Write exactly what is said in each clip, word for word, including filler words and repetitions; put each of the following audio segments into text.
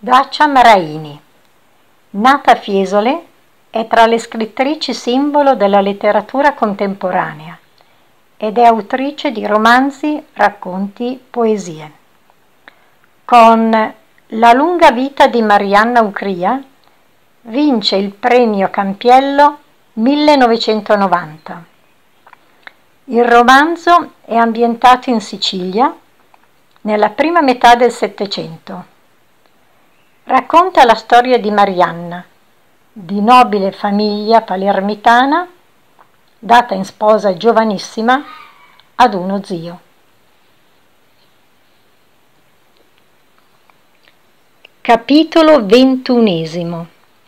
Dacia Maraini, nata a Fiesole, è tra le scrittrici simbolo della letteratura contemporanea ed è autrice di romanzi, racconti, poesie. Con La lunga vita di Marianna Ucria vince il premio Campiello millenovecentonovanta. Il romanzo è ambientato in Sicilia nella prima metà del Settecento. Racconta la storia di Marianna, di nobile famiglia palermitana, data in sposa giovanissima ad uno zio. Capitolo ventunesimo.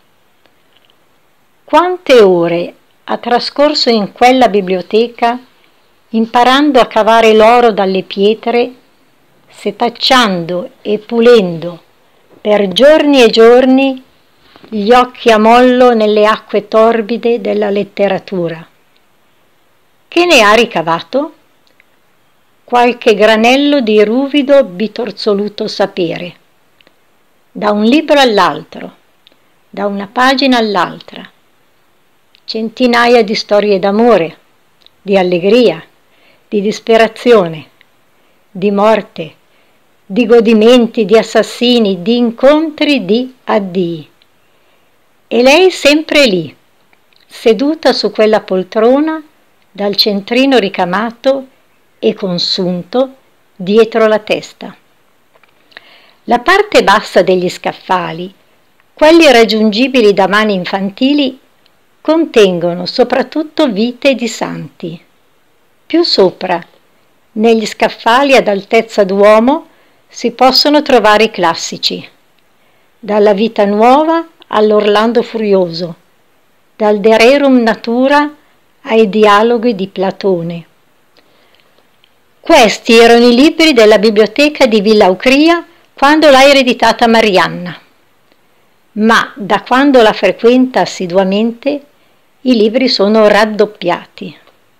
Quante ore ha trascorso in quella biblioteca imparando a cavare l'oro dalle pietre, setacciando e pulendo per giorni e giorni gli occhi a mollo nelle acque torbide della letteratura. Che ne ha ricavato? Qualche granello di ruvido bitorzoluto sapere. Da un libro all'altro, da una pagina all'altra, centinaia di storie d'amore, di allegria, di disperazione, di morte, di godimenti, di assassini, di incontri, di addii. E lei sempre lì, seduta su quella poltrona, dal centrino ricamato e consunto dietro la testa. La parte bassa degli scaffali, quelli raggiungibili da mani infantili, contengono soprattutto vite di santi. Più sopra, negli scaffali ad altezza d'uomo, si possono trovare i classici, dalla Vita Nuova all'Orlando Furioso, dal De Rerum Natura ai dialoghi di Platone. Questi erano i libri della biblioteca di Villa Ucria quando l'ha ereditata Marianna, ma da quando la frequenta assiduamente i libri sono raddoppiati.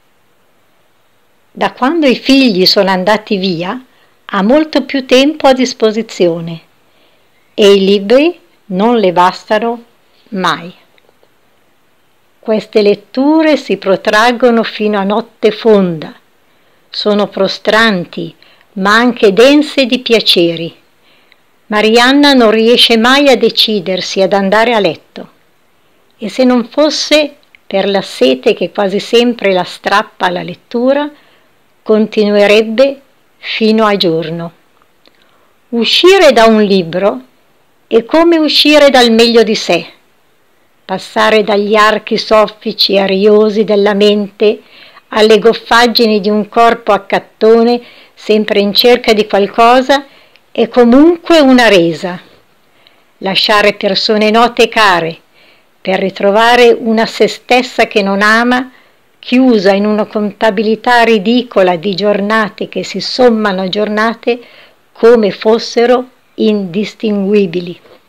Da quando i figli sono andati via ha molto più tempo a disposizione e i libri non le bastano mai. Queste letture si protraggono fino a notte fonda, sono prostranti ma anche dense di piaceri. Marianna non riesce mai a decidersi ad andare a letto e se non fosse per la sete che quasi sempre la strappa alla lettura, continuerebbe fino a giorno. Uscire da un libro è come uscire dal meglio di sé, passare dagli archi soffici e ariosi della mente alle goffaggini di un corpo accattone sempre in cerca di qualcosa è comunque una resa. Lasciare persone note e care per ritrovare una se stessa che non ama, chiusa in una contabilità ridicola di giornate che si sommano a giornate come fossero indistinguibili.